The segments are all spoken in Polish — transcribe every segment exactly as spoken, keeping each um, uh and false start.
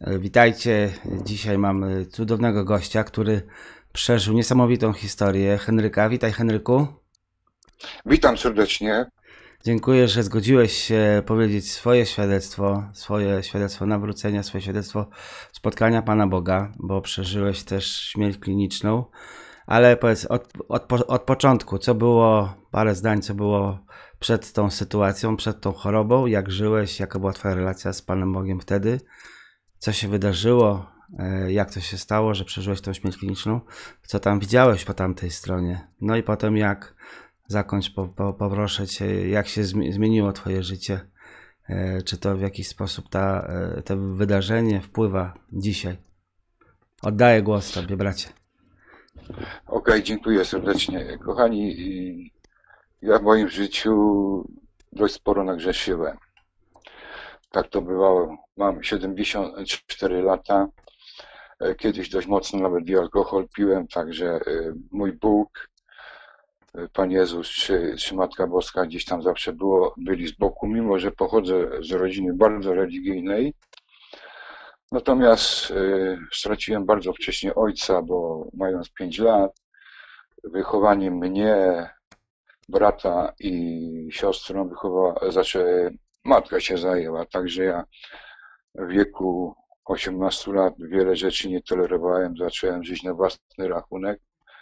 Witajcie. Dzisiaj mamy cudownego gościa, który przeżył niesamowitą historię. Henryka. Witaj, Henryku. Witam serdecznie. Dziękuję, że zgodziłeś się powiedzieć swoje świadectwo, swoje świadectwo nawrócenia, swoje świadectwo spotkania Pana Boga, bo przeżyłeś też śmierć kliniczną. Ale powiedz od, od, od początku, co było, parę zdań, co było przed tą sytuacją, przed tą chorobą, jak żyłeś, jaka była Twoja relacja z Panem Bogiem wtedy, co się wydarzyło, jak to się stało, że przeżyłeś tą śmierć kliniczną, co tam widziałeś po tamtej stronie. No i potem jak, zakończ, po, po, poproszę Cię, jak się zmieniło Twoje życie, czy to w jakiś sposób ta, to wydarzenie wpływa dzisiaj. Oddaję głos Tobie, bracie. Okej, okay, dziękuję serdecznie. Kochani, ja w moim życiu dość sporo nagrzeszyłem. Tak to bywało. Mam siedemdziesiąt cztery lata. Kiedyś dość mocno nawet i alkohol piłem, także mój Bóg, Pan Jezus czy, czy Matka Boska gdzieś tam zawsze było, byli z boku, mimo że pochodzę z rodziny bardzo religijnej. Natomiast y, straciłem bardzo wcześnie ojca, bo mając pięć lat, wychowanie mnie, brata i siostrą wychowała, znaczy matka się zajęła, także ja w wieku osiemnastu lat wiele rzeczy nie tolerowałem, zacząłem żyć na własny rachunek.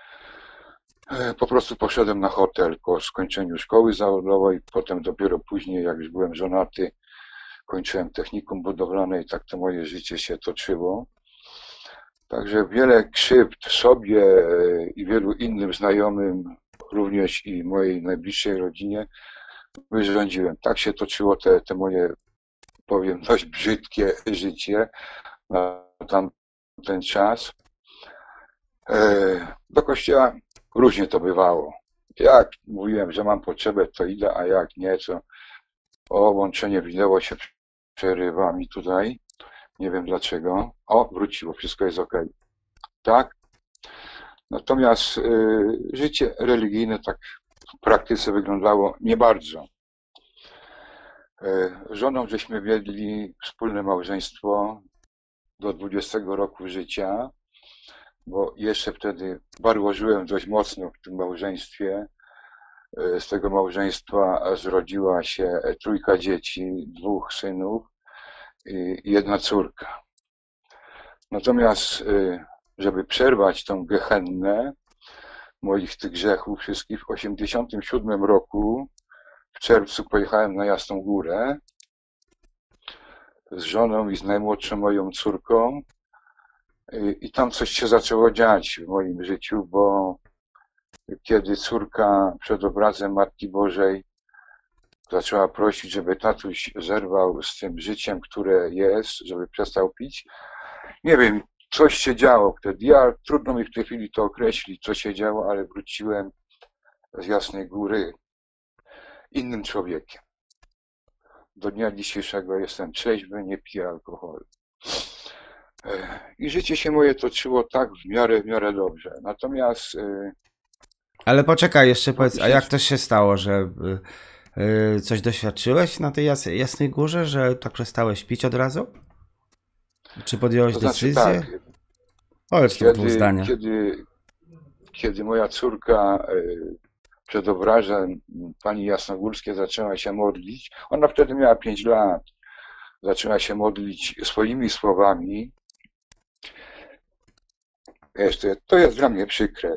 Po prostu poszedłem na hotel po skończeniu szkoły zawodowej, potem dopiero później, jak już byłem żonaty, kończyłem technikum budowlane i tak to moje życie się toczyło. Także wiele krzywd sobie i wielu innym znajomym, również i mojej najbliższej rodzinie, wyrządziłem. Tak się toczyło te, te moje, powiem, dość brzydkie życie na tamten czas. Do kościoła różnie to bywało. Jak mówiłem, że mam potrzebę, to idę, a jak nie, to o, łączenie wideo się przerywa mi tutaj. Nie wiem dlaczego. O, wróciło, wszystko jest ok. Tak? Natomiast y, życie religijne tak w praktyce wyglądało nie bardzo. Y, żoną żeśmy wiedli wspólne małżeństwo do dwudziestego roku życia, bo jeszcze wtedy barłożyłem dość mocno w tym małżeństwie. Y, z tego małżeństwa zrodziła się trójka dzieci, dwóch synów i jedna córka. Natomiast żeby przerwać tą gehennę moich tych grzechów wszystkich, w osiemdziesiątym siódmym roku w czerwcu pojechałem na Jasną Górę z żoną i z najmłodszą moją córką i tam coś się zaczęło dziać w moim życiu, bo kiedy córka przed obrazem Matki Bożej zaczęła prosić, żeby tatuś zerwał z tym życiem, które jest, żeby przestał pić. Nie wiem, coś się działo wtedy. Ja, trudno mi w tej chwili to określić, co się działo, ale wróciłem z Jasnej Góry innym człowiekiem. Do dnia dzisiejszego jestem trzeźwy, nie piję alkoholu. I życie się moje toczyło tak w miarę, w miarę dobrze. Natomiast... Ale poczekaj, jeszcze powiedz, a jak to się stało, że coś doświadczyłeś na tej Jasnej Górze, że tak przestałeś pić od razu? Czy podjąłeś to znaczy, decyzję? Tak, Powiedz to w dwóch zdaniach. Kiedy, kiedy moja córka przed obrazem pani Jasnogórskie zaczęła się modlić, ona wtedy miała pięć lat, zaczęła się modlić swoimi słowami. Jeszcze, to jest dla mnie przykre.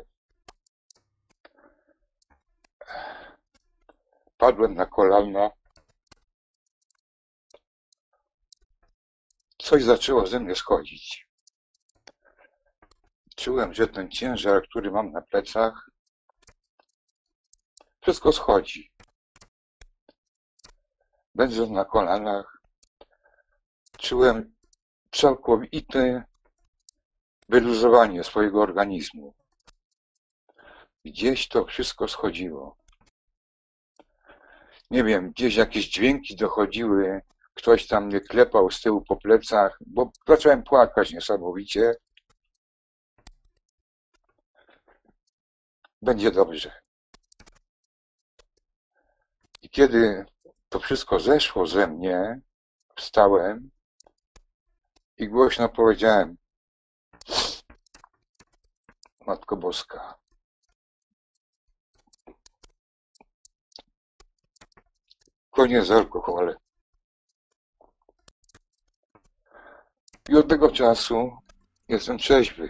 Padłem na kolana. Coś zaczęło ze mnie schodzić. Czułem, że ten ciężar, który mam na plecach, wszystko schodzi. Będąc na kolanach, czułem całkowite wyluzowanie swojego organizmu. Gdzieś to wszystko schodziło. Nie wiem, gdzieś jakieś dźwięki dochodziły, ktoś tam mnie klepał z tyłu po plecach, bo zacząłem płakać niesamowicie. Będzie dobrze. I kiedy to wszystko zeszło ze mnie, wstałem i głośno powiedziałem: Matko Boska, koniec z alkoholem. I od tego czasu jestem trzeźwy.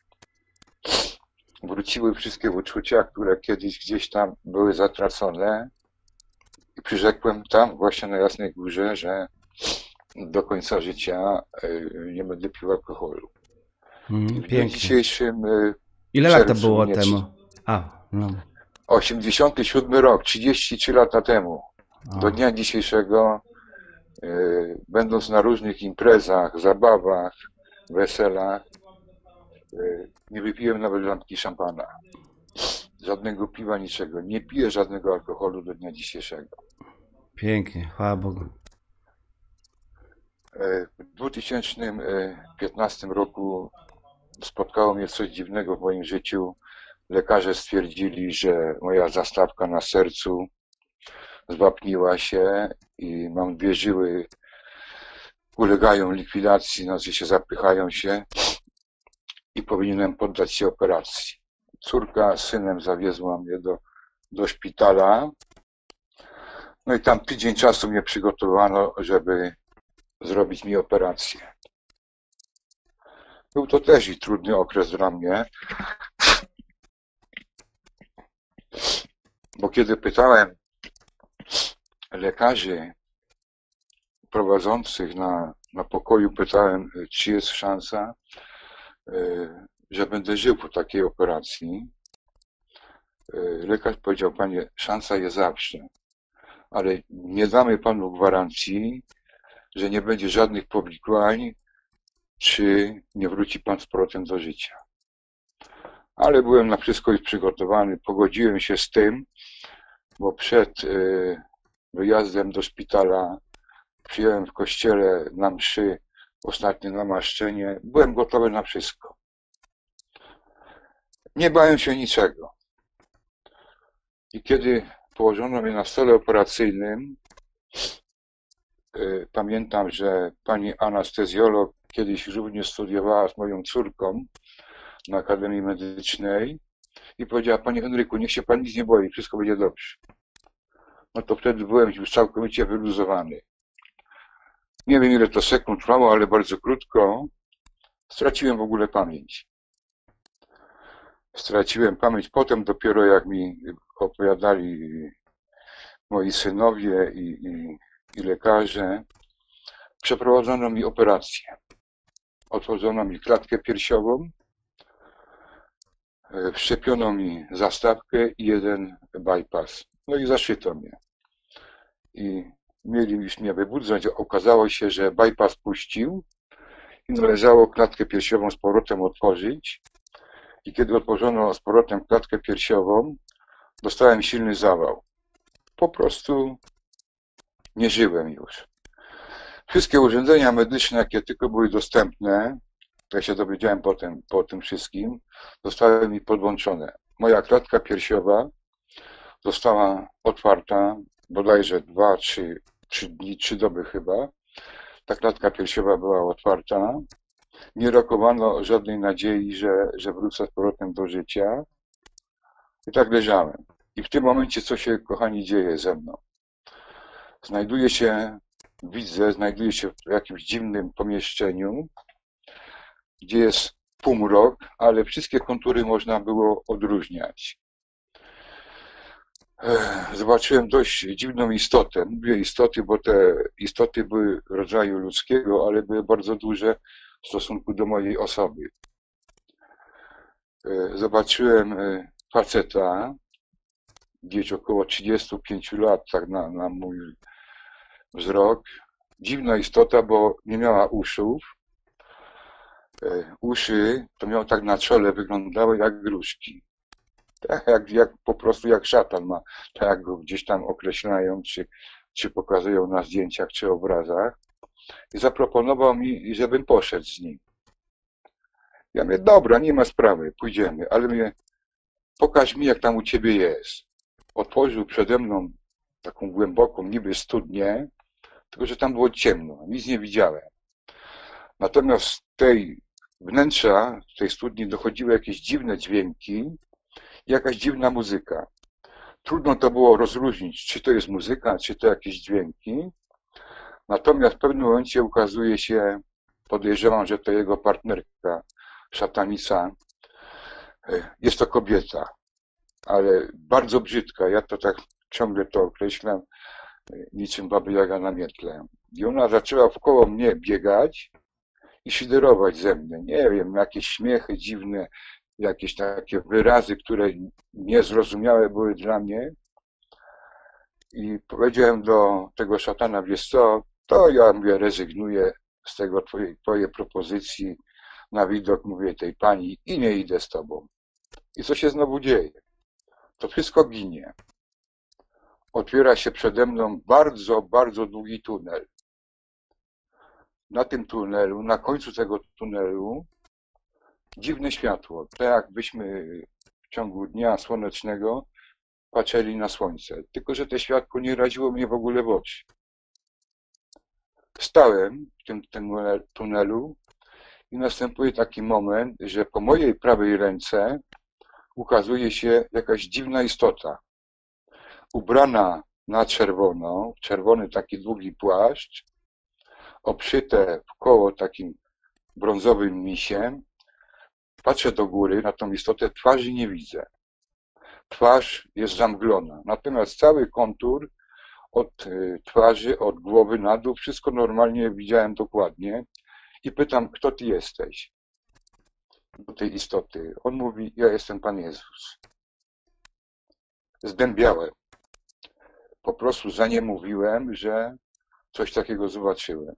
Wróciły wszystkie uczucia, które kiedyś gdzieś tam były zatracone, i przyrzekłem tam właśnie na Jasnej Górze, że do końca życia nie będę pił alkoholu. I Mm, w dniu pięknie. dzisiejszym Ile lat to czerwcu było minie temu? A, no. osiemdziesiąty siódmy rok, trzydzieści trzy lata temu. Do O, dnia dzisiejszego, y, będąc na różnych imprezach, zabawach, weselach, y, nie wypiłem nawet lampki szampana. Żadnego piwa, niczego. Nie piję żadnego alkoholu do dnia dzisiejszego. pięknie, chwała Bogu. Y, W dwa tysiące piętnastym roku spotkało mnie coś dziwnego w moim życiu. Lekarze stwierdzili, że moja zastawka na sercu zwapniła się i mam dwie żyły, ulegają likwidacji, znaczy się zapychają się, i powinienem poddać się operacji. Córka z synem zawiezła mnie do, do szpitala, no i tam tydzień czasu mnie przygotowano, żeby zrobić mi operację. Był to też i trudny okres dla mnie, bo kiedy pytałem lekarzy prowadzących na, na pokoju, pytałem, czy jest szansa, że będę żył po takiej operacji. Lekarz powiedział: panie, szansa jest zawsze, ale nie damy panu gwarancji, że nie będzie żadnych powikłań, czy nie wróci pan z powrotem do życia. Ale byłem na wszystko już przygotowany, pogodziłem się z tym, bo przed wyjazdem do szpitala przyjąłem w kościele na mszy ostatnie namaszczenie. Byłem gotowy na wszystko. Nie bałem się niczego. I kiedy położono mnie na stole operacyjnym, yy, pamiętam, że pani anestezjolog kiedyś również studiowała z moją córką na Akademii Medycznej i powiedziała: panie Henryku, niech się pan nic nie boi, wszystko będzie dobrze. No to wtedy byłem już całkowicie wyluzowany. Nie wiem, ile to sekund trwało, ale bardzo krótko. Straciłem w ogóle pamięć. Straciłem pamięć potem dopiero, jak mi opowiadali moi synowie i, i, i lekarze. Przeprowadzono mi operację. Otworzono mi klatkę piersiową, wszczepiono mi zastawkę i jeden bypass. No i zaszyto mnie. I mieli już mnie wybudzać. Okazało się, że bypass puścił i należało klatkę piersiową z powrotem otworzyć. I kiedy otworzono z powrotem klatkę piersiową, dostałem silny zawał. Po prostu nie żyłem już. Wszystkie urządzenia medyczne, jakie tylko były dostępne, to ja się dowiedziałem potem, po tym wszystkim, zostały mi podłączone. Moja klatka piersiowa została otwarta bodajże dwa, trzy, trzy dni, trzy doby chyba. Ta klatka piersiowa była otwarta. Nie rokowano żadnej nadziei, że, że wrócę z powrotem do życia. I tak leżałem. I w tym momencie, co się, kochani, dzieje ze mną? Znajduję się, widzę, znajduję się w jakimś dziwnym pomieszczeniu, gdzie jest półmrok, ale wszystkie kontury można było odróżniać. Zobaczyłem dość dziwną istotę. Mówię istoty, bo te istoty były rodzaju ludzkiego, ale były bardzo duże w stosunku do mojej osoby. Zobaczyłem faceta, gdzieś około trzydziestu pięciu lat, tak na, na mój wzrok. Dziwna istota, bo nie miała uszów. Uszy to miał tak na czole, wyglądały jak gruszki. Tak jak, jak po prostu jak szatan ma, tak jak go gdzieś tam określają, czy, czy pokazują na zdjęciach, czy obrazach. I zaproponował mi, żebym poszedł z nim. Ja mówię: dobra, nie ma sprawy, pójdziemy, ale mnie, pokaż mi, jak tam u ciebie jest. Otworzył przede mną taką głęboką niby studnię, tylko że tam było ciemno, nic nie widziałem. Natomiast z tej wnętrza, z tej studni dochodziły jakieś dziwne dźwięki, jakaś dziwna muzyka. Trudno to było rozróżnić, czy to jest muzyka, czy to jakieś dźwięki. Natomiast w pewnym momencie ukazuje się, podejrzewam, że to jego partnerka, szatanica. Jest to kobieta, ale bardzo brzydka. Ja to tak ciągle to określam, niczym Baba Jaga na mietle. I ona zaczęła wkoło mnie biegać i szyderować ze mnie. Nie wiem, jakieś śmiechy dziwne, jakieś takie wyrazy, które niezrozumiałe były dla mnie. I powiedziałem do tego szatana, wiesz co, to ja mówię, rezygnuję z tego twojej, twojej propozycji na widok, mówię, tej pani i nie idę z tobą. I co się znowu dzieje? To wszystko ginie. Otwiera się przede mną bardzo, bardzo długi tunel. Na tym tunelu, na końcu tego tunelu dziwne światło. Tak jakbyśmy w ciągu dnia słonecznego patrzyli na słońce. Tylko że to światło nie raziło mnie w ogóle w oczy. Stałem w tym, tym tunelu i następuje taki moment, że po mojej prawej ręce ukazuje się jakaś dziwna istota. Ubrana na czerwono, czerwony taki długi płaszcz, obszyte w koło takim brązowym misiem. Patrzę do góry na tą istotę, twarzy nie widzę. Twarz jest zamglona, natomiast cały kontur od twarzy, od głowy na dół, wszystko normalnie widziałem dokładnie i pytam, kto ty jesteś? Do tej istoty. On mówi, ja jestem Pan Jezus. Zdębiałem. Po prostu za nie mówiłem, że coś takiego zobaczyłem.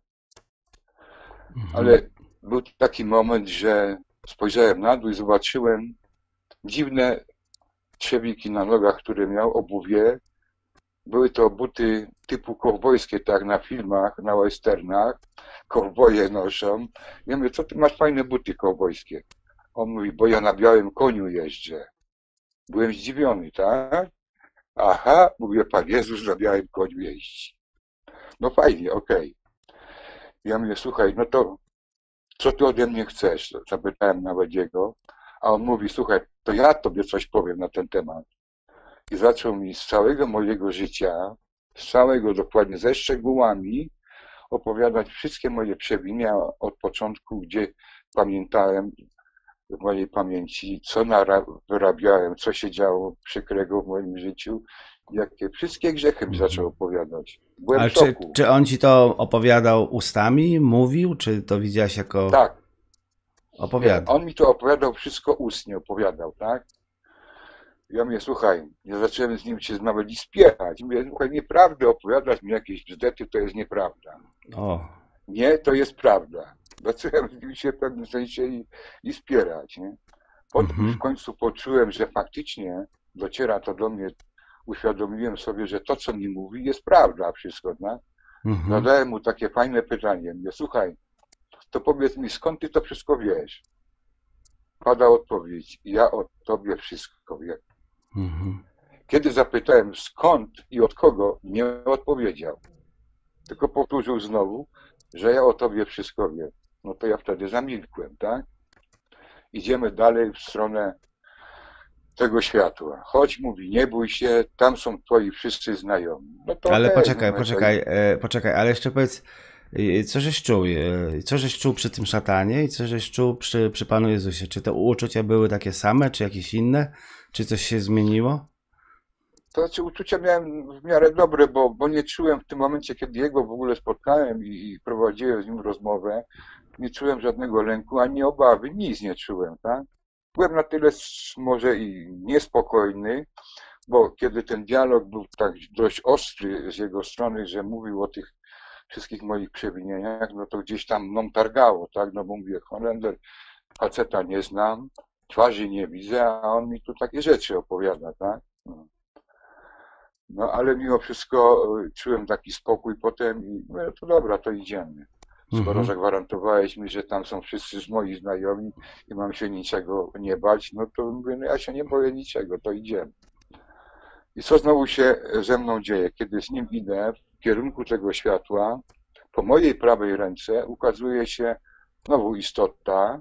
Ale był taki moment, że spojrzałem na dół i zobaczyłem dziwne trzewiki na nogach, które miał, obuwie. Były to buty typu kowbojskie, tak jak na filmach, na westernach. Kowboje noszą. Ja mówię, co ty masz fajne buty kowbojskie? On mówi, bo ja na białym koniu jeżdżę. Byłem zdziwiony, tak? Aha, mówię, Pan Jezus na białym koniu jeździ. No fajnie, okej. Okay. Ja mówię, słuchaj, no to co ty ode mnie chcesz? Zapytałem nawet jego. A on mówi, słuchaj, to ja tobie coś powiem na ten temat. I zaczął mi z całego mojego życia, z całego dokładnie, ze szczegółami opowiadać wszystkie moje przewinienia od początku, gdzie pamiętałem w mojej pamięci, co wyrabiałem, co się działo przykrego w moim życiu, jakie wszystkie grzechy mi zaczął opowiadać. Byłem Ale w szoku. Czy, czy on ci to opowiadał ustami, mówił, czy to widziałeś jako... Tak. Opowiadał. On mi to opowiadał, wszystko ustnie opowiadał, tak? Ja mówię, słuchaj, ja zacząłem z nim się nawet i spierać. Mówię, słuchaj, nieprawdę opowiadasz mi jakieś bzdety, to jest nieprawda. O. Nie, to jest prawda. Zacząłem z nim się w pewnym sensie i, i spierać, nie? Potem Mhm. w końcu poczułem, że faktycznie dociera to do mnie, uświadomiłem sobie, że to, co mi mówi, jest prawda wszystko, tak? Mhm. Zadałem mu takie fajne pytanie. Mówię, słuchaj, to powiedz mi, skąd ty to wszystko wiesz? Pada odpowiedź, ja o tobie wszystko wiem. Mhm. Kiedy zapytałem skąd i od kogo, nie odpowiedział. Tylko powtórzył znowu, że ja o tobie wszystko wiem. No to ja wtedy zamilkłem, tak? Idziemy dalej w stronę tego światła. Chodź, mówi, nie bój się, tam są twoi wszyscy znajomi. No to Ale okej, poczekaj, no, poczekaj, e, poczekaj, ale jeszcze powiedz, e, co żeś czuł? E, co żeś czuł przy tym szatanie i co żeś czuł przy, przy Panu Jezusie? Czy te uczucia były takie same, czy jakieś inne? Czy coś się zmieniło? To znaczy uczucia miałem w miarę dobre, bo, bo nie czułem w tym momencie, kiedy jego w ogóle spotkałem i, i prowadziłem z nim rozmowę, nie czułem żadnego lęku, ani obawy, nic nie czułem, tak? Byłem na tyle może i niespokojny, bo kiedy ten dialog był tak dość ostry z jego strony, że mówił o tych wszystkich moich przewinieniach, no to gdzieś tam mną targało, tak? No bo mówię, Holender, faceta nie znam, twarzy nie widzę, a on mi tu takie rzeczy opowiada, tak? No. No ale mimo wszystko czułem taki spokój potem i no to dobra, to idziemy. Skoro Mhm. zagwarantowałeś mi, że tam są wszyscy moi znajomi i mam się niczego nie bać, no to mówię, no ja się nie boję niczego, to idziemy. I co znowu się ze mną dzieje? Kiedy z nim idę w kierunku tego światła, po mojej prawej ręce ukazuje się Znowu istota,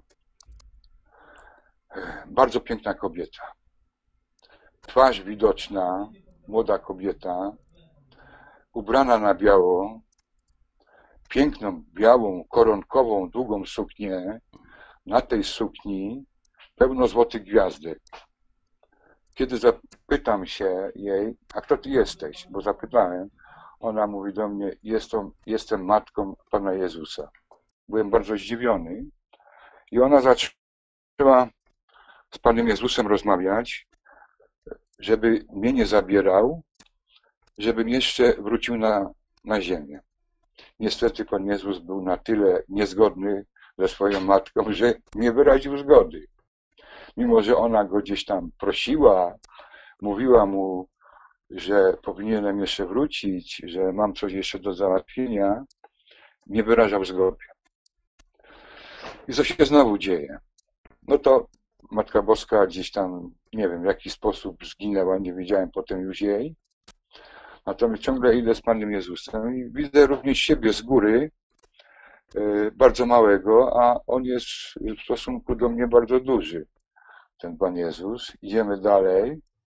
bardzo piękna kobieta. Twarz widoczna, młoda kobieta, ubrana na biało, piękną, białą, koronkową, długą suknię. Na tej sukni pełno złotych gwiazdek. Kiedy zapytam się jej, a kto ty jesteś? Bo zapytałem, ona mówi do mnie, jestem, jestem matką Pana Jezusa. Byłem bardzo zdziwiony i ona zaczęła z Panem Jezusem rozmawiać, żeby mnie nie zabierał, żebym jeszcze wrócił na, na ziemię. Niestety Pan Jezus był na tyle niezgodny ze swoją matką, że nie wyraził zgody. Mimo że ona go gdzieś tam prosiła, mówiła mu, że powinienem jeszcze wrócić, że mam coś jeszcze do załatwienia, nie wyrażał zgody. I co się znowu dzieje? No to Matka Boska gdzieś tam, nie wiem w jaki sposób zginęła, nie wiedziałem potem już jej. Natomiast ciągle idę z Panem Jezusem i widzę również siebie z góry, bardzo małego, a on jest w stosunku do mnie bardzo duży, ten Pan Jezus. Idziemy dalej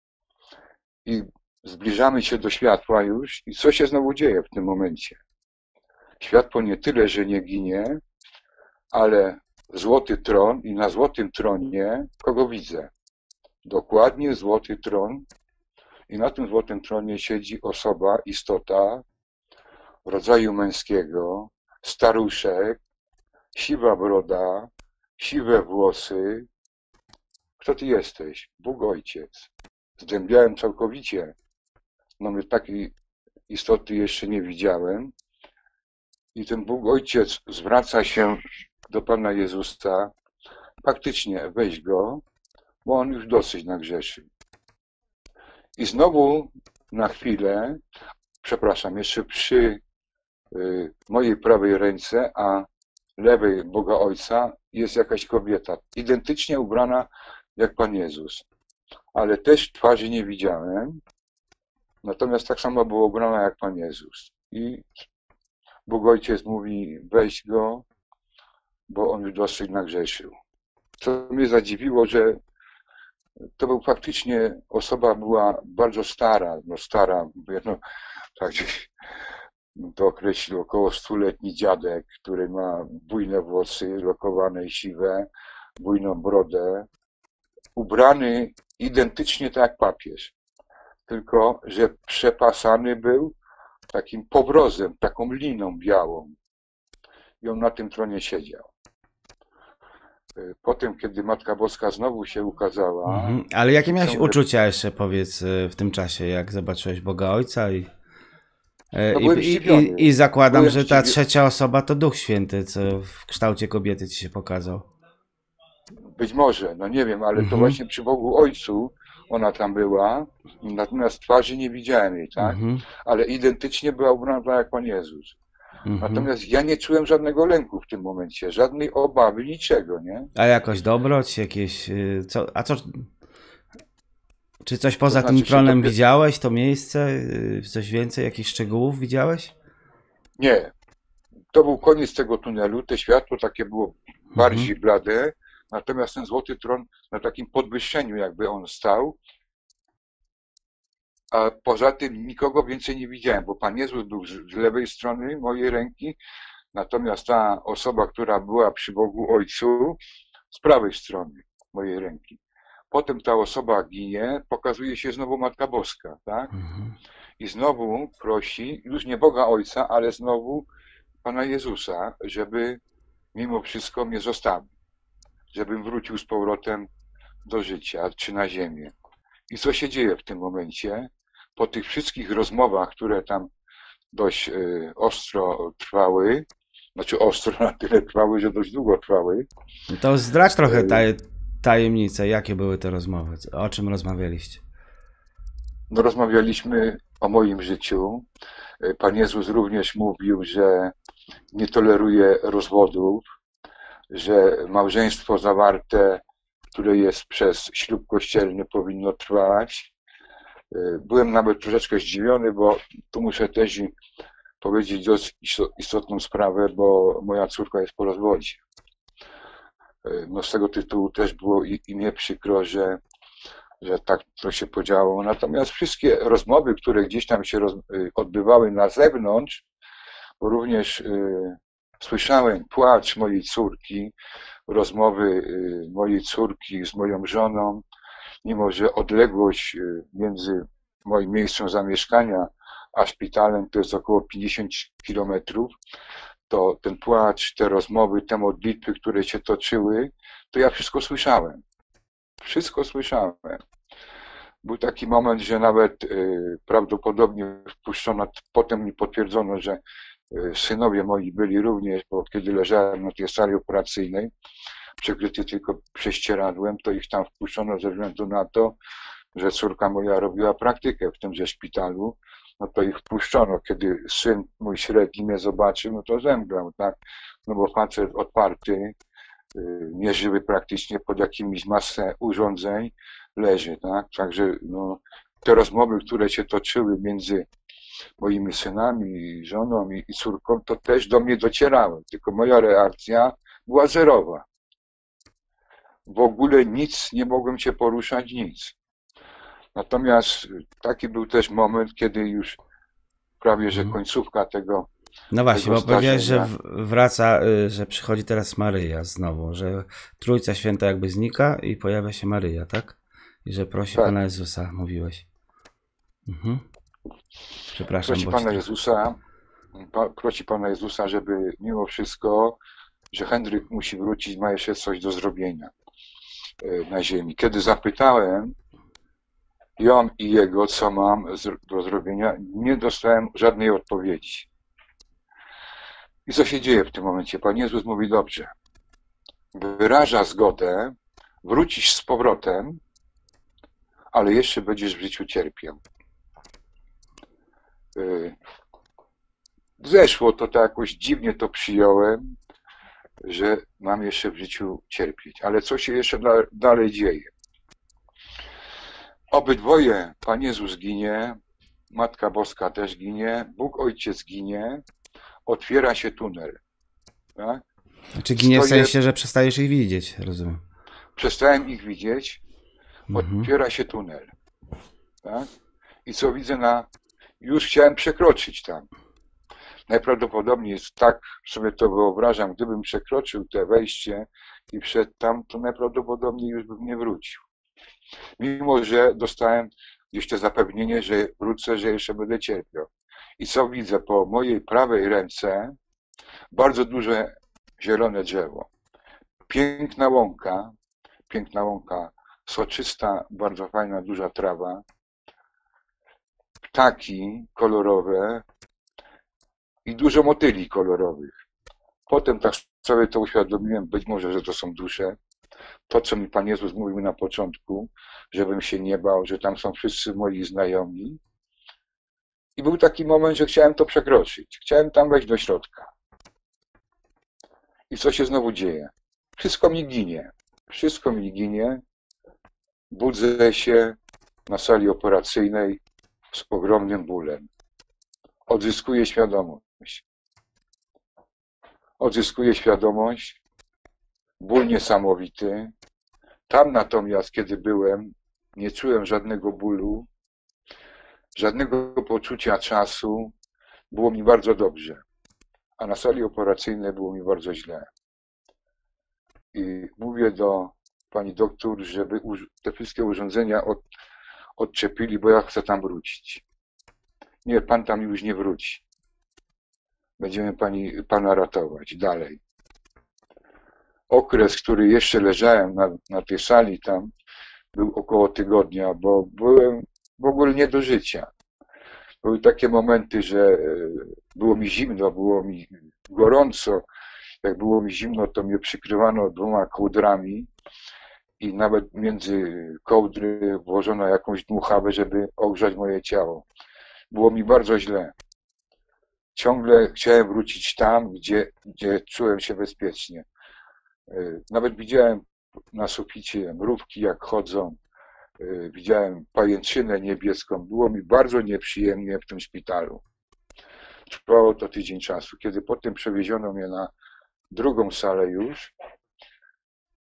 i zbliżamy się do światła już i co się znowu dzieje w tym momencie? Światło nie tyle, że nie ginie, ale złoty tron i na złotym tronie kogo widzę? Dokładnie złoty tron i na tym złotym tronie siedzi osoba, istota rodzaju męskiego, staruszek, siwa broda, siwe włosy. Kto ty jesteś? Bóg Ojciec. Zdębiałem całkowicie. No my takiej istoty jeszcze nie widziałem. I ten Bóg Ojciec zwraca się do Pana Jezusa. Faktycznie weź go, bo on już dosyć nagrzeszył. I znowu na chwilę, przepraszam, jeszcze przy y, mojej prawej ręce, a lewej Boga Ojca jest jakaś kobieta, identycznie ubrana jak Pan Jezus. Ale też twarzy nie widziałem, natomiast tak samo była ubrana jak Pan Jezus. I Bóg Ojciec mówi, weź go, bo on już dosyć nagrzeszył. Co mnie zadziwiło, że to był faktycznie, osoba była bardzo stara, no stara, no, tak gdzieś to określił, około stuletni dziadek, który ma bujne włosy, lokowane i siwe, bujną brodę, ubrany identycznie tak jak papież, tylko że przepasany był takim powrozem, taką liną białą i on na tym tronie siedział. Potem, kiedy Matka Boska znowu się ukazała... Mhm. Ale jakie miałeś ciągle... uczucia jeszcze, powiedz, w tym czasie, jak zobaczyłeś Boga Ojca i... No I, i, i, I zakładam, byłem że ta zdziwiony. Trzecia osoba to Duch Święty, co w kształcie kobiety ci się pokazał. Być może, no nie wiem, ale mhm. to właśnie przy Bogu Ojcu ona tam była, natomiast twarzy nie widziałem jej, tak? Mhm. Ale identycznie była ubrana jak Pan Jezus. Mhm. Natomiast ja nie czułem żadnego lęku w tym momencie, żadnej obawy, niczego, nie? A jakoś dobroć, jakieś... Co, a co... Czy coś poza to znaczy, tym tronem to... widziałeś, to miejsce? Coś więcej, jakichś szczegółów widziałeś? Nie. To był koniec tego tunelu, te światło takie było bardziej mhm. blade, natomiast ten złoty tron na takim podwyższeniu jakby on stał, a poza tym nikogo więcej nie widziałem, bo Pan Jezus był z lewej strony mojej ręki, natomiast ta osoba, która była przy Bogu Ojcu, z prawej strony mojej ręki. Potem ta osoba ginie, pokazuje się znowu Matka Boska, tak? Mhm. I znowu prosi, już nie Boga Ojca, ale znowu Pana Jezusa, żeby mimo wszystko mnie zostawił, żebym wrócił z powrotem do życia, czy na ziemię. I co się dzieje w tym momencie? Po tych wszystkich rozmowach, które tam dość y, ostro trwały, znaczy ostro na tyle trwały, że dość długo trwały. To zdradź trochę taj, tajemnicę, jakie były te rozmowy, o czym rozmawialiście? No rozmawialiśmy o moim życiu. Pan Jezus również mówił, że nie toleruje rozwodów, że małżeństwo zawarte, które jest przez ślub kościelny, powinno trwać. Byłem nawet troszeczkę zdziwiony, bo tu muszę też powiedzieć dość istotną sprawę, bo moja córka jest po rozwodzie. No z tego tytułu też było i, i mnie przykro, że, że tak to się podziało. Natomiast wszystkie rozmowy, które gdzieś tam się roz, odbywały na zewnątrz, bo również y, słyszałem płacz mojej córki, rozmowy y, mojej córki z moją żoną, mimo że odległość y, między moim miejscem zamieszkania a szpitalem to jest około pięćdziesiąt kilometrów, to ten płacz, te rozmowy, te modlitwy, które się toczyły, to ja wszystko słyszałem. Wszystko słyszałem. Był taki moment, że nawet y, prawdopodobnie wpuszczono, potem mi potwierdzono, że y, synowie moi byli również, bo kiedy leżałem na tej sali operacyjnej, przykryty tylko prześcieradłem, to ich tam wpuszczono ze względu na to, że córka moja robiła praktykę w tymże szpitalu, no to ich wpuszczono. Kiedy syn mój średni mnie zobaczył, no to zemdlał, tak? No bo facet otwarty, nieżywy praktycznie pod jakimiś masę urządzeń leży, tak? Także no, te rozmowy, które się toczyły między moimi synami, żoną i, i córką, to też do mnie docierały, tylko moja reakcja była zerowa. W ogóle nic, nie mogłem się poruszać, nic. Natomiast taki był też moment, kiedy już prawie, że końcówka tego. No właśnie, tego bo powiedziałeś, że zdarzenia. wraca, y, że przychodzi teraz Maryja znowu, że Trójca Święta jakby znika i pojawia się Maryja, tak? I że prosi Tak, Pana Jezusa, mówiłeś. Mhm. Przepraszam, prosi bo ci Pana to... Jezusa, pa, prosi Pana Jezusa, żeby mimo wszystko, że Henryk musi wrócić, ma jeszcze coś do zrobienia y, na ziemi. Kiedy zapytałem ją i jego, co mam do zrobienia, nie dostałem żadnej odpowiedzi. I co się dzieje w tym momencie? Pan Jezus mówi: dobrze, wyraża zgodę, wrócisz z powrotem, ale jeszcze będziesz w życiu cierpiał. Zeszło to tak jakoś dziwnie, to przyjąłem, że mam jeszcze w życiu cierpieć. Ale co się jeszcze dalej dzieje? Obydwoje, Pan Jezus ginie, Matka Boska też ginie, Bóg Ojciec ginie, otwiera się tunel. Tak? Znaczy ginie w Stoję, sensie, że przestajesz ich widzieć, rozumiem. przestałem ich widzieć, Mhm. otwiera się tunel. Tak? I co widzę na... Już chciałem przekroczyć tam. Najprawdopodobniej tak sobie to wyobrażam, gdybym przekroczył te wejście i wszedł tam, to najprawdopodobniej już bym nie wrócił. Mimo że dostałem gdzieś to zapewnienie, że wrócę, że jeszcze będę cierpiał. I co widzę? Po mojej prawej ręce bardzo duże zielone drzewo. Piękna łąka, piękna łąka, soczysta, bardzo fajna, duża trawa. Ptaki kolorowe i dużo motyli kolorowych. Potem tak sobie to uświadomiłem, być może, że to są dusze. To, co mi Pan Jezus mówił na początku, żebym się nie bał, że tam są wszyscy moi znajomi. I był taki moment, że chciałem to przekroczyć. Chciałem tam wejść do środka. I co się znowu dzieje? Wszystko mi ginie. Wszystko mi ginie. Budzę się na sali operacyjnej z ogromnym bólem. Odzyskuję świadomość. Odzyskuję świadomość. Ból niesamowity. Tam natomiast, kiedy byłem, nie czułem żadnego bólu, żadnego poczucia czasu. Było mi bardzo dobrze. A na sali operacyjnej było mi bardzo źle. I mówię do pani doktor, żeby te wszystkie urządzenia od, odczepili, bo ja chcę tam wrócić. Nie, pan tam już nie wróci. Będziemy pani, pana ratować dalej. Okres, który jeszcze leżałem na, na tej sali tam, był około tygodnia, bo byłem w ogóle nie do życia. Były takie momenty, że było mi zimno, było mi gorąco. Jak było mi zimno, to mnie przykrywano dwoma kołdrami i nawet między kołdry włożono jakąś dmuchawę, żeby ogrzać moje ciało. Było mi bardzo źle. Ciągle chciałem wrócić tam, gdzie, gdzie czułem się bezpiecznie. Nawet widziałem na suficie mrówki, jak chodzą. Widziałem pajęczynę niebieską. Było mi bardzo nieprzyjemnie w tym szpitalu. Trwało to tydzień czasu. Kiedy potem przewieziono mnie na drugą salę już,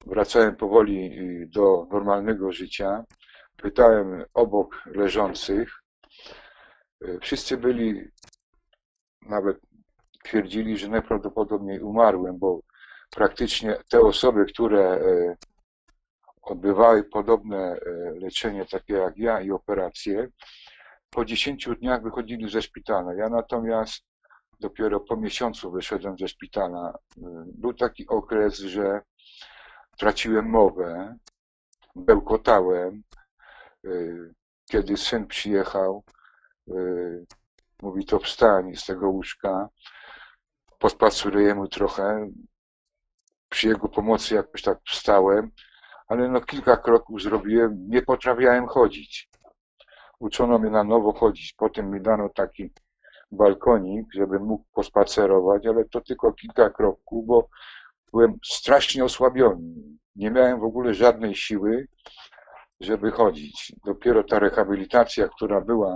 wracałem powoli do normalnego życia. Pytałem obok leżących. Wszyscy byli, nawet twierdzili, że najprawdopodobniej umarłem, bo praktycznie te osoby, które odbywały podobne leczenie, takie jak ja i operacje, po dziesięciu dniach wychodzili ze szpitala. Ja natomiast dopiero po miesiącu wyszedłem ze szpitala. Był taki okres, że traciłem mowę, bełkotałem. Kiedy syn przyjechał, mówi, to wstań z tego łóżka, pospaceruję mu trochę. Przy jego pomocy jakoś tak wstałem, ale no kilka kroków zrobiłem, nie potrafiałem chodzić. Uczono mnie na nowo chodzić, potem mi dano taki balkonik, żebym mógł pospacerować, ale to tylko kilka kroków, bo byłem strasznie osłabiony. Nie miałem w ogóle żadnej siły, żeby chodzić. Dopiero ta rehabilitacja, która była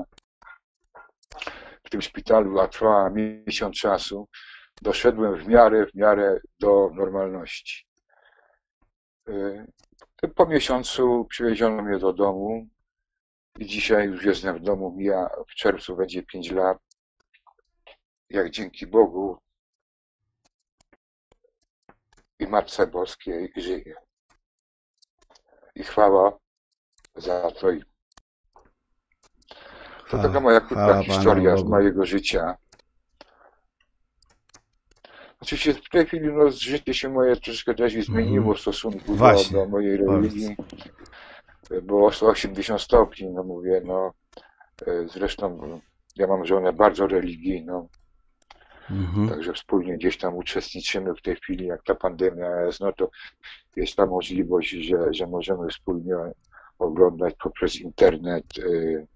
w tym szpitalu, a trwała miesiąc czasu, doszedłem w miarę, w miarę do normalności. Po miesiącu przywieziono mnie do domu i dzisiaj już jestem w domu, mija w czerwcu będzie pięć lat. Jak dzięki Bogu i Matce Boskiej żyję. I chwała za to. To taka moja krótka historia z mojego życia. Oczywiście w tej chwili no, życie się moje troszeczkę też zmieniło w stosunku do, do mojej religii. Było sto osiemdziesiąt stopni, no mówię, no zresztą ja mam żonę bardzo religijną, mhm. Także wspólnie gdzieś tam uczestniczymy w tej chwili, jak ta pandemia jest, no to jest ta możliwość, że, że możemy wspólnie oglądać poprzez internet y,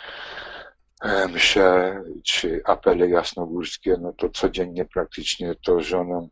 msze czy apele jasnogórskie, no to codziennie praktycznie to z żoną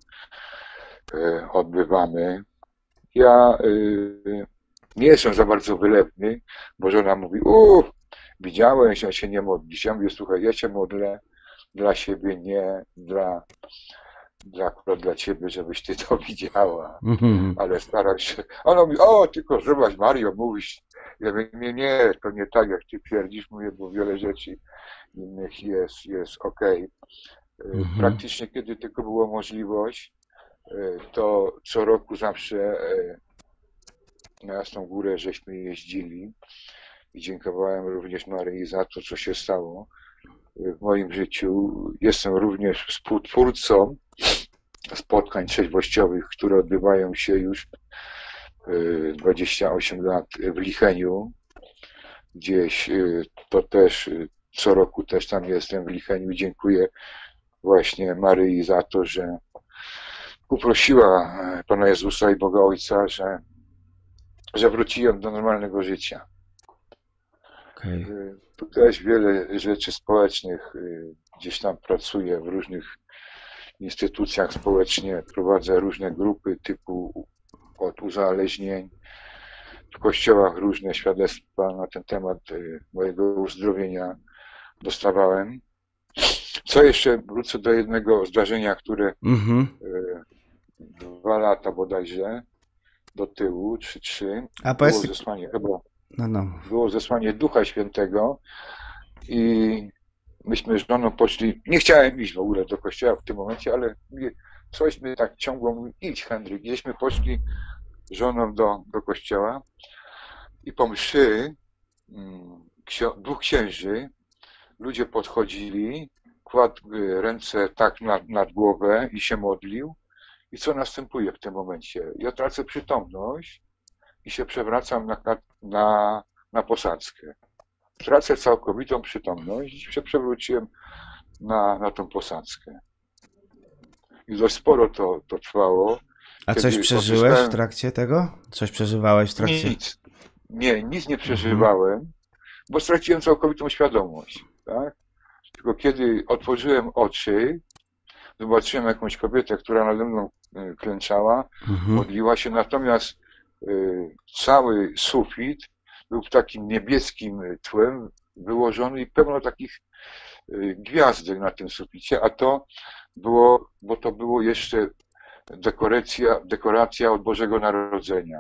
y, odbywamy. Ja y, nie jestem za bardzo wylewny, bo żona mówi, uuu, widziałeś, ja się nie modlisz. Ja mówię, słuchaj, ja się modlę dla siebie, nie dla, dla, dla ciebie, żebyś ty to widziała. Mm-hmm. Ale staram się. Ona mówi, o, tylko zdrowaś Mario, mówisz. Ja mówię, nie, nie, to nie tak, jak ty twierdzisz, mówię, bo wiele rzeczy innych jest, jest okej. Okay. Mm-hmm. Praktycznie, kiedy tylko była możliwość, to co roku zawsze na Jasną Górę żeśmy jeździli i dziękowałem również Maryi za to, co się stało w moim życiu. Jestem również współtwórcą spotkań trzeźwościowych, które odbywają się już dwadzieścia osiem lat w Licheniu. Gdzieś to też co roku też tam jestem w Licheniu. Dziękuję właśnie Maryi za to, że uprosiła Pana Jezusa i Boga Ojca, że że wróciłem do normalnego życia. Okay. Tu też wiele rzeczy społecznych, gdzieś tam pracuję w różnych instytucjach społecznie, prowadzę różne grupy typu od uzależnień, w kościołach różne świadectwa na ten temat mojego uzdrowienia dostawałem. Co jeszcze, wrócę do jednego zdarzenia, które mm-hmm. dwa lata bodajże do tyłu, trzy, trzy, A było powiedz... zesłanie chyba, no, no. było zesłanie Ducha Świętego i myśmy z żoną poszli, nie chciałem iść w ogóle do kościoła w tym momencie, ale coś mnie tak ciągło, mówi, idź Henryk, gdzieśmy poszli z żoną do, do kościoła i po mszy ksio, dwóch księży, ludzie podchodzili, kładł ręce tak nad, nad głowę i się modlił. I co następuje w tym momencie? Ja tracę przytomność i się przewracam na, na, na posadzkę. Tracę całkowitą przytomność i się przewróciłem na, na tą posadzkę. I dość sporo to, to trwało. A coś przeżyłeś odzyskałem... w trakcie tego? Coś przeżywałeś w trakcie? Nic. Nie, nic nie przeżywałem, mhm. bo straciłem całkowitą świadomość. Tak? Tylko kiedy otworzyłem oczy, zobaczyłem jakąś kobietę, która nade mną klęczała, mhm. modliła się, natomiast y, cały sufit był takim niebieskim tłem wyłożony i pełno takich y, gwiazdek na tym suficie, a to było, bo to było jeszcze dekoracja, dekoracja od Bożego Narodzenia.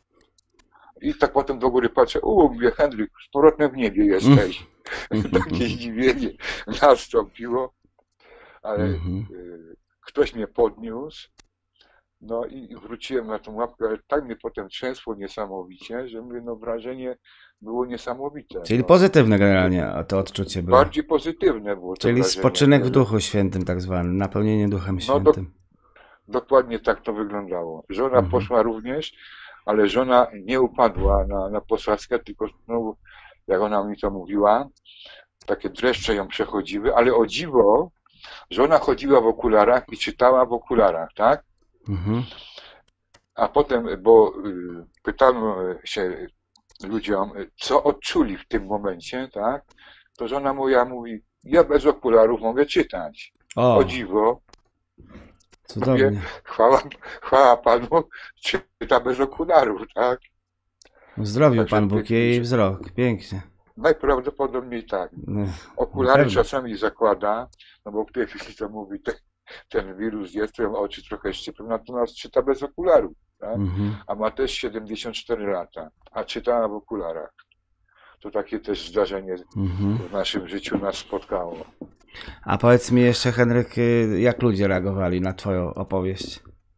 I tak potem do góry patrzę, u, mówię, Henryk, z powrotem w niebie jesteś. Takie zdziwienie nastąpiło, ale Mhm. y, ktoś mnie podniósł, no i wróciłem na tą łapkę, ale tak mnie potem trzęsło niesamowicie, że mówię, no wrażenie było niesamowite. Czyli No. pozytywne generalnie to odczucie było. Bardziej pozytywne było to Czyli wrażenie. spoczynek w że- Duchu Świętym tak zwany, napełnienie Duchem No do, Świętym. dokładnie tak to wyglądało. Żona Mhm. poszła również, ale żona nie upadła na, na posadzkę, tylko znowu, jak ona mi to mówiła, takie dreszcze ją przechodziły, ale o dziwo, żona chodziła w okularach i czytała w okularach, tak? Mhm. A potem, bo y, pytano się ludziom, y, co odczuli w tym momencie, tak? To żona moja mówi, ja bez okularów mogę czytać. O O, dziwo, cudownie. chwała, chwała Panu, czyta bez okularów, tak? Uzdrowił Także Pan Bóg pięknie jej się- wzrok. Pięknie. Najprawdopodobniej tak. No, Okulary pewno. czasami zakłada, no bo w tej chwili to mówi, te, ten wirus jest, to ją oczy trochę szczypią, natomiast czyta bez okularów, tak? Mhm. A ma też siedemdziesiąt cztery lata, a czyta w okularach. To takie też zdarzenie Mhm. w naszym życiu nas spotkało. A powiedz mi jeszcze, Henryk, y, jak ludzie reagowali na Twoją opowieść?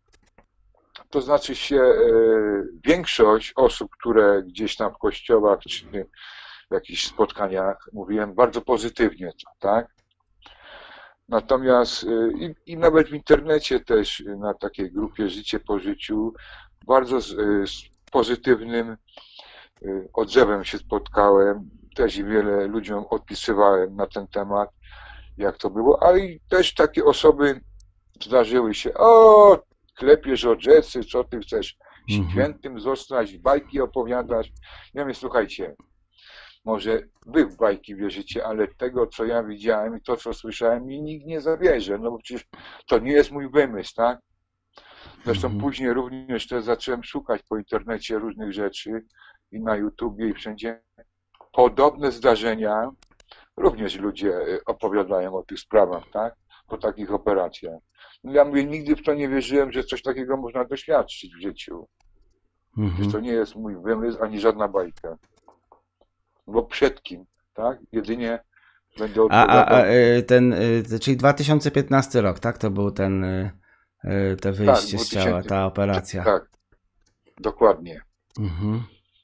To znaczy się, e, większość osób, które gdzieś tam w kościołach czy w jakichś spotkaniach mówiłem bardzo pozytywnie, tak? Natomiast e, i, i nawet w internecie też e, na takiej grupie Życie po życiu bardzo z, e, z pozytywnym e, odzewem się spotkałem. Też i wiele ludziom odpisywałem na ten temat, jak to było, ale i też takie osoby zdarzyły się, o, klepiesz od rzecy, co ty chcesz Mhm. świętym zostać, bajki opowiadasz. Ja mówię, słuchajcie, może wy w bajki wierzycie, ale tego, co ja widziałem i to, co słyszałem, mi nikt nie zawierzy, no bo przecież to nie jest mój wymysł, tak? Zresztą Mhm. później również też zacząłem szukać po internecie różnych rzeczy i na YouTubie i wszędzie. Podobne zdarzenia również ludzie y, opowiadają o tych sprawach, tak? Po takich operacjach. No ja mówię, nigdy w to nie wierzyłem, że coś takiego można doświadczyć w życiu. Że Mhm. to nie jest mój wymysł, ani żadna bajka. Bo przed kim, tak? Jedynie będę A, a, a odpowiadał. y, ten, y, czyli dwa tysiące piętnasty rok, tak? To był ten, y, y, to wyjście z ciała, 2000 ta operacja. Tak, dokładnie. Mhm.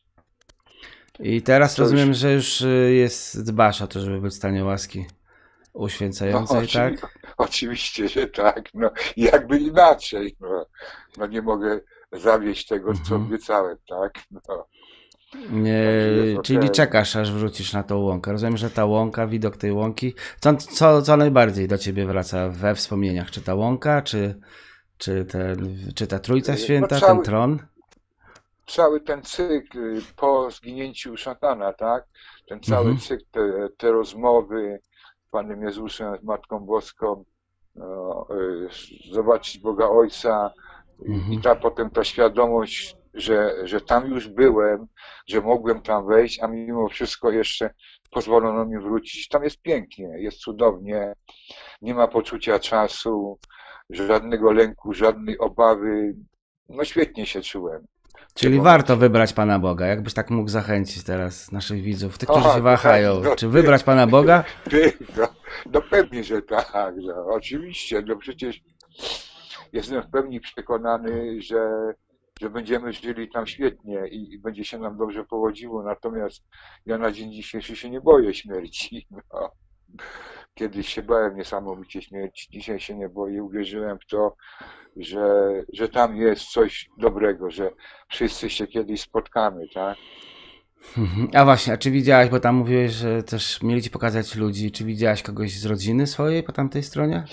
I teraz To już- rozumiem, że już y, jest, dbasz o to, żeby być w stanie łaski No, uświęcającej, oczywi- tak? Oczywiście, że tak. No, jakby inaczej. No, no nie mogę zawieść tego, co Mhm. obiecałem, tak? No, Nie, jest czyli okej. czekasz, aż wrócisz na tą łąkę. Rozumiem, że ta łąka, widok tej łąki. Co, co, co najbardziej do ciebie wraca we wspomnieniach? Czy ta łąka, czy, czy, ten, czy ta Trójca No, Święta, cały- ten tron? Cały ten cykl po zginięciu szatana, tak? Ten cały Mhm. cykl, te, te rozmowy z Panem Jezusem, z Matką Boską, no, y, zobaczyć Boga Ojca i, Mhm. i ta potem ta świadomość, że, że tam już byłem, że mogłem tam wejść, a mimo wszystko jeszcze pozwolono mi wrócić. Tam jest pięknie, jest cudownie, nie ma poczucia czasu, żadnego lęku, żadnej obawy. No świetnie się czułem. Czyli Tym warto momencie. wybrać Pana Boga. Jakbyś tak mógł zachęcić teraz naszych widzów, tych, którzy Aha, się wahają. kochani, no Czy ty- wybrać Pana Boga? Ty, no, no pewnie, że tak, no, oczywiście, no przecież jestem w pełni przekonany, że, że będziemy żyli tam świetnie i, i będzie się nam dobrze powodziło, natomiast ja na dzień dzisiejszy się nie boję śmierci. No. Kiedyś się bałem niesamowicie śmierci, dzisiaj się nie boję, uwierzyłem w to, że, że tam jest coś dobrego, że wszyscy się kiedyś spotkamy, tak? Mhm. A właśnie, a czy widziałaś, bo tam mówiłeś, że też mieli ci pokazać ludzi, czy widziałaś kogoś z rodziny swojej po tamtej stronie?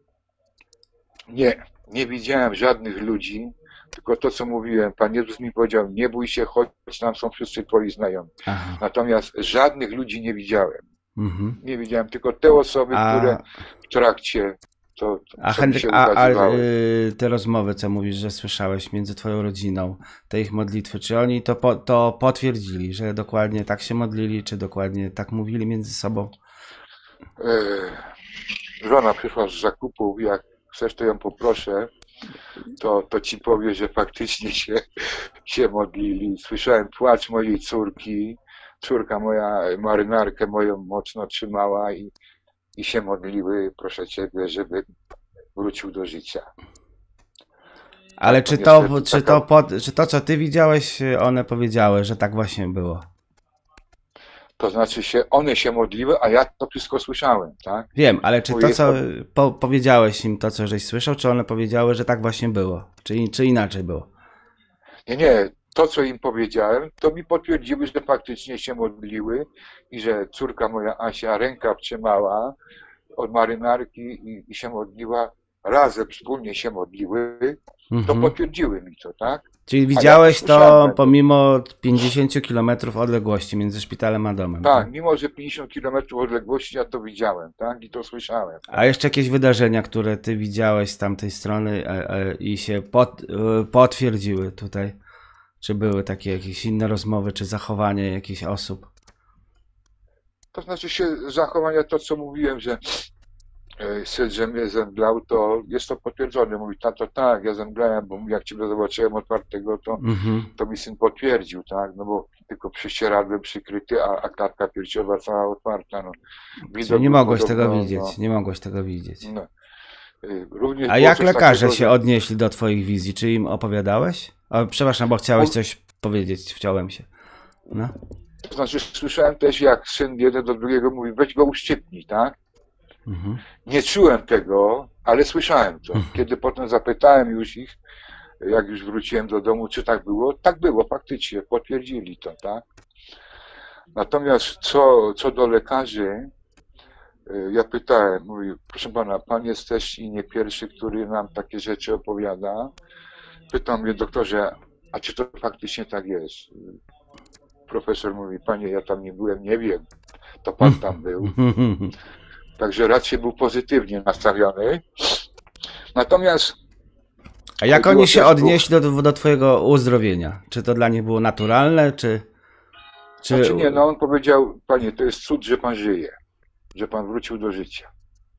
Nie, nie widziałem żadnych ludzi, tylko to, co mówiłem. Pan Jezus mi powiedział, nie bój się, chodź, tam są wszyscy twoi znajomi. Aha. Natomiast żadnych ludzi nie widziałem. Mhm. Nie widziałem, tylko te osoby, A- które w trakcie to, A co mi Henryk, się a, a ukazywały. y, te rozmowy, co mówisz, że słyszałeś między twoją rodziną, te ich modlitwy, czy oni to, po, to potwierdzili, że dokładnie tak się modlili, czy dokładnie tak mówili między sobą? E, żona przyszła z zakupów, jak chcesz, to ją poproszę. to, to ci powie, że faktycznie się, się modlili. Słyszałem płacz mojej córki. Córka moja marynarkę moją mocno trzymała i, i się modliły, proszę ciebie, żeby wrócił do życia. Ale Tak, czy to to, niestety czy, taka- to pod, czy to, co ty widziałeś, one powiedziały, że tak właśnie było? To znaczy się, one się modliły, a ja to wszystko słyszałem, tak? Wiem, ale czy Bo to, jest co to- po, powiedziałeś im, to, co żeś słyszał, czy one powiedziały, że tak właśnie było? Czy, czy inaczej było? Nie, nie, to co im powiedziałem, to mi potwierdziły, że faktycznie się modliły i że córka moja Asia rękaw trzymała od marynarki i, i się modliła, razem wspólnie się modliły, to Mhm. potwierdziły mi to, tak? Czyli ja widziałeś to słyszałem. pomimo pięćdziesięciu kilometrów odległości między szpitalem a domem. Tak, mimo że pięćdziesiąt kilometrów odległości ja to widziałem, tak? I to słyszałem. A jeszcze jakieś wydarzenia, które ty widziałeś z tamtej strony e, e, i się pot, e, potwierdziły tutaj? Czy były takie jakieś inne rozmowy, czy zachowanie jakichś osób? To znaczy się zachowania, to co mówiłem, że e, syn, że mnie zemdlał, to jest to potwierdzone. Mówi, tato, tak, ja zemdlałem, bo jak ciebie zobaczyłem otwartego, to, Mhm. to mi syn potwierdził, tak? No bo tylko prześcieradłem przykryty, a, a klatka piersiowa cała otwarta. No. Widok Czyli nie był mogłeś tego podobno, widzieć, no, nie mogłeś tego widzieć. no. Y, Również A było jak coś lekarze takiego, się że- odnieśli do twoich wizji? Czy im opowiadałeś? O, przepraszam, bo chciałeś On- coś powiedzieć, wciąłem się. No. To znaczy słyszałem też, jak syn jeden do drugiego mówi, weź go uszczypnij, tak? Mhm. Nie czułem tego, ale słyszałem to. Kiedy potem zapytałem już ich, jak już wróciłem do domu, czy tak było, tak było, faktycznie, potwierdzili to, tak? Natomiast co, co do lekarzy, y, ja pytałem, mówi, proszę pana, pan jest też i nie pierwszy, który nam takie rzeczy opowiada. Pytam mnie, doktorze, a czy to faktycznie tak jest? Profesor mówi, panie, ja tam nie byłem, nie wiem, to pan tam był. Także raczej był pozytywnie nastawiony. Natomiast A jak Chodziło oni się też o- odnieśli do, do twojego uzdrowienia? Czy to dla nich było naturalne, czy... czy... Znaczy nie, no on powiedział, panie, to jest cud, że pan żyje, że pan wrócił do życia.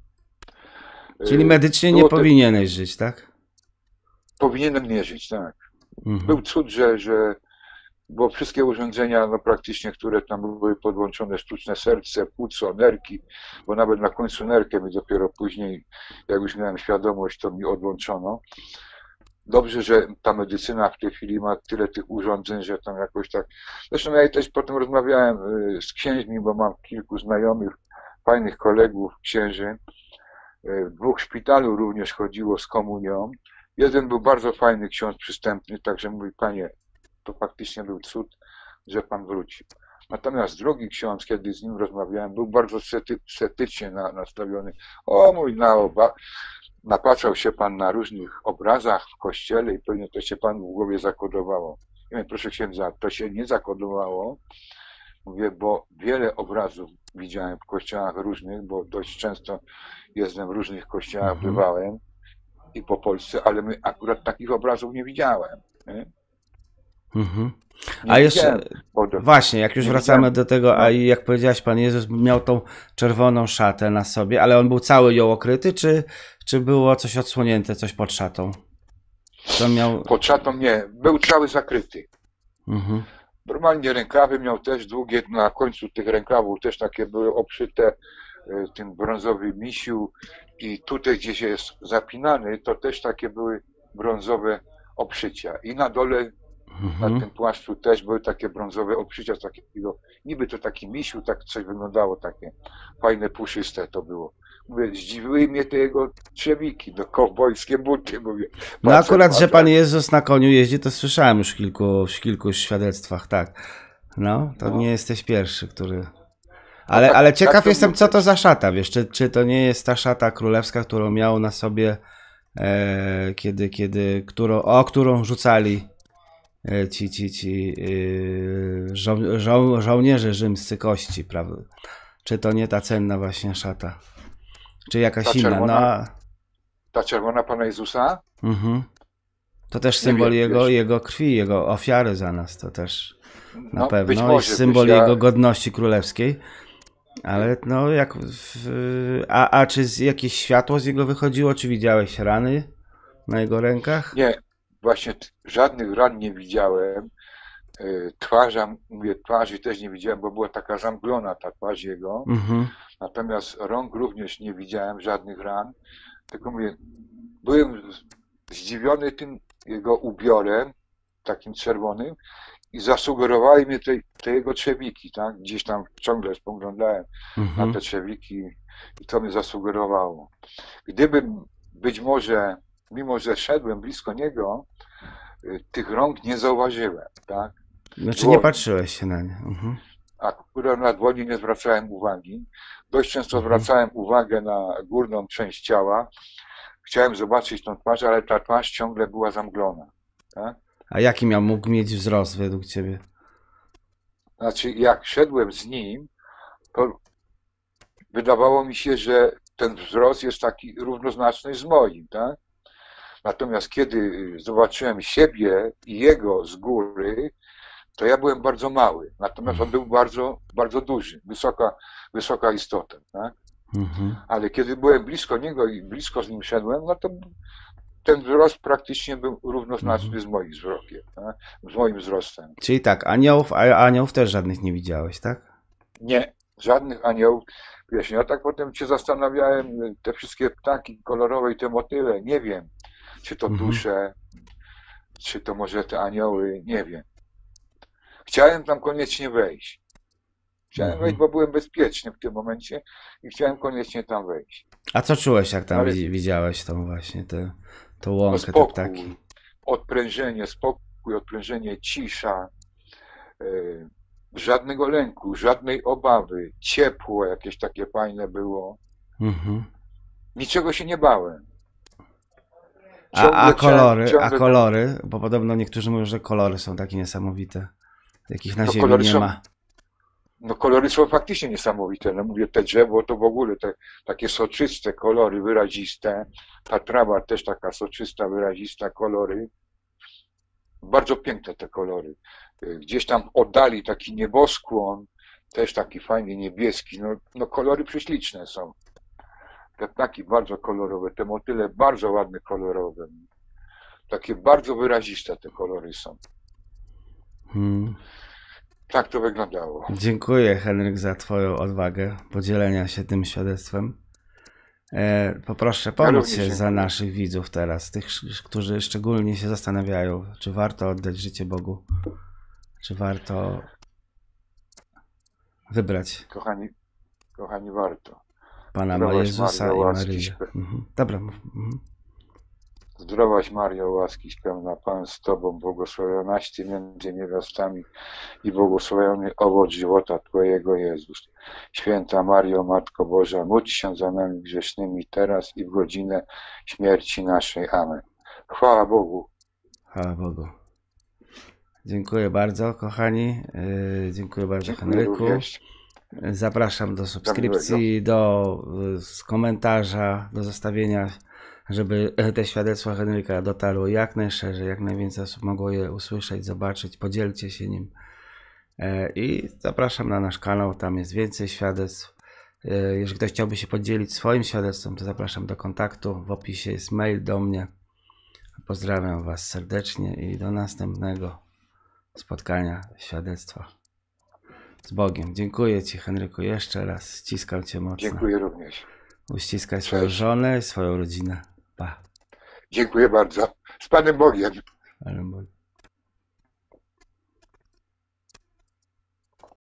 Czyli Y, medycznie nie było te- powinieneś żyć, tak? Powinienem nie żyć, tak. Mhm. Był cud, że, że bo wszystkie urządzenia, no praktycznie, które tam były podłączone, sztuczne serce, płuco, nerki, bo nawet na końcu nerkę mi dopiero później, jak już miałem świadomość, to mi odłączono. Dobrze, że ta medycyna w tej chwili ma tyle tych urządzeń, że tam jakoś tak... Zresztą ja też potem rozmawiałem y, z księżmi, bo mam kilku znajomych, fajnych kolegów, księży. Y, W dwóch szpitalu również chodziło z komunią. Jeden był bardzo fajny ksiądz przystępny, także mówi, panie, to faktycznie był cud, że pan wrócił. Natomiast drugi ksiądz, kiedy z nim rozmawiałem, był bardzo scepty- sceptycznie na- nastawiony. O mój, na oba, napatrzał się pan na różnych obrazach w kościele i pewnie to się panu w głowie zakodowało. Ja mówię, proszę księdza, to się nie zakodowało. Mówię, bo wiele obrazów widziałem w kościołach różnych, bo dość często jestem w różnych kościołach, Mhm. bywałem i po Polsce, ale my akurat takich obrazów nie widziałem. Nie? Mhm. Nie A jeszcze, widziałem pod- właśnie, jak już nie wracamy widziałem. do tego, a No. i jak powiedziałeś, Pan Jezus miał tą czerwoną szatę na sobie, ale on był cały ją okryty, czy, czy było coś odsłonięte, coś pod szatą? To miał... Pod szatą nie, był cały zakryty. Mhm. Normalnie rękawy miał też długie, na końcu tych rękawów też takie były obszyte e, tym brązowym misiu i tutaj gdzieś jest zapinany, to też takie były brązowe obszycia. I na dole, na Mhm. tym płaszczu też były takie brązowe obszycia z takiego, niby to taki misiu, tak coś wyglądało takie fajne, puszyste to było. Mówię, zdziwiły mnie te jego trzewiki, no kowbojskie buty, mówię. No Facet akurat, ma że tak- Pan Jezus na koniu jeździ, to słyszałem już w kilku, w kilku świadectwach, tak. No, to No. nie jesteś pierwszy, który... Ale, tak- ale tak ciekaw to jestem, było co też. to za szata, wiesz, czy, czy to nie jest ta szata królewska, którą miał na sobie, e, kiedy, kiedy, którą, o którą rzucali e, ci, ci, ci e, żo, żo, żołnierze rzymscy kości, prawda? Czy to nie ta cenna właśnie szata? Czy jakaś Ta inna? czerwona? No, Ta czerwona Pana Jezusa? mhm. To też Nie symbol wiem, jego, wiesz. jego krwi, jego ofiary za nas, to też na No, być pewno. może, I symbol wiesz, ja- jego godności królewskiej. Ale no jak... W, a, a czy z, jakieś światło z jego wychodziło? Czy widziałeś rany na jego rękach? Nie, właśnie t- żadnych ran nie widziałem. Y, Twarza, mówię, twarzy też nie widziałem, bo była taka zamglona ta twarz jego. Mhm. Natomiast rąk również nie widziałem, żadnych ran. Tylko mówię, byłem z- zdziwiony tym jego ubiorem, takim czerwonym, i zasugerowali mnie te, te jego trzewiki, tak? Gdzieś tam ciągle spoglądałem na Mhm. te trzewiki i to mnie zasugerowało. Gdybym być może, mimo że szedłem blisko niego, y, tych rąk nie zauważyłem, tak? Znaczy nie Dłoni. patrzyłeś się na nie. Mhm. Akurat na dłoni nie zwracałem uwagi. Dość często Mhm. zwracałem uwagę na górną część ciała. Chciałem zobaczyć tą twarz, ale ta twarz ciągle była zamglona, tak? A jaki miał mógł mieć wzrost według ciebie? Znaczy, jak szedłem z nim, to wydawało mi się, że ten wzrost jest taki równoznaczny z moim, tak? Natomiast kiedy zobaczyłem siebie i jego z góry, to ja byłem bardzo mały. Natomiast on był bardzo, bardzo duży, wysoka, wysoka istota, tak? Mhm. Ale kiedy byłem blisko niego i blisko z nim szedłem, no to ten wzrost praktycznie był równoznaczny Mhm. z moim wzrokiem, tak? Z moim wzrostem. Czyli tak, aniołów, a aniołów też żadnych nie widziałeś, tak? Nie, żadnych aniołów. Wiesz, ja tak potem się zastanawiałem, te wszystkie ptaki kolorowe i te motyle, nie wiem, czy to Mhm. dusze, czy to może te anioły, nie wiem. Chciałem tam koniecznie wejść. Chciałem Mhm. wejść, bo byłem bezpieczny w tym momencie i chciałem koniecznie tam wejść. A co czułeś, jak tam Ale widzi- widziałeś tą właśnie tę tą no łąkę, te ptaki? spokój, odprężenie, spokój, odprężenie, cisza, yy, żadnego lęku, żadnej obawy, ciepło jakieś takie fajne było. Mhm. Niczego się nie bałem. A, a Ciągle chciałem, kolory, a ciągle tam, kolory, bo podobno niektórzy mówią, że kolory są takie niesamowite, jakich na no ziemi kolory nie są, ma. no kolory są faktycznie niesamowite. No mówię, te drzewo to w ogóle te takie soczyste kolory, wyraziste. Ta trawa też taka soczysta, wyrazista, kolory. Bardzo piękne te kolory. Y, Gdzieś tam w oddali taki nieboskłon, też taki fajny niebieski. No, no kolory prześliczne są. Te ptaki bardzo kolorowe, te motyle bardzo ładne kolorowe. Takie bardzo wyraziste te kolory są. Hmm. Tak to wyglądało. Dziękuję, Henryk, za twoją odwagę podzielenia się tym świadectwem. E, poproszę, Ja pomóc również się za dziękuję. naszych widzów teraz, tych, którzy szczególnie się zastanawiają, czy warto oddać życie Bogu, czy warto wybrać Kochani, kochani, warto. Pana Zdrowaś Jezusa Mario, i łaski, Maryję. śpe- Mhm. Dobra. mów. Mhm. zdrowaś Mario, łaski pełna, Pan z Tobą, błogosławionaś Ty między niewiastami i błogosławiony owoc żywota Twojego, Jezus. Święta Mario, Matko Boża, módl się za nami grzesznymi teraz i w godzinę śmierci naszej. Amen. Chwała Bogu. Chwała Bogu. Dziękuję bardzo, kochani. Yy, dziękuję bardzo, Dziękuję Henryku. również. Zapraszam do Do miłego. subskrypcji, do y, z komentarza, do zostawienia, żeby te świadectwa Henryka dotarły jak najszerzej, jak najwięcej osób mogło je usłyszeć, zobaczyć. Podzielcie się nim. E, I zapraszam na nasz kanał, tam jest więcej świadectw. E, Jeżeli ktoś chciałby się podzielić swoim świadectwem, to zapraszam do kontaktu. W opisie jest mail do mnie. Pozdrawiam Was serdecznie i do następnego spotkania, świadectwa. Z Bogiem. Dziękuję Ci, Henryku, jeszcze raz. Ściskam Cię mocno. Dziękuję również. Uściskaj swoją Cześć. żonę i swoją rodzinę. Pa. Dziękuję bardzo. Z Panem Bogiem. Ale Bóg.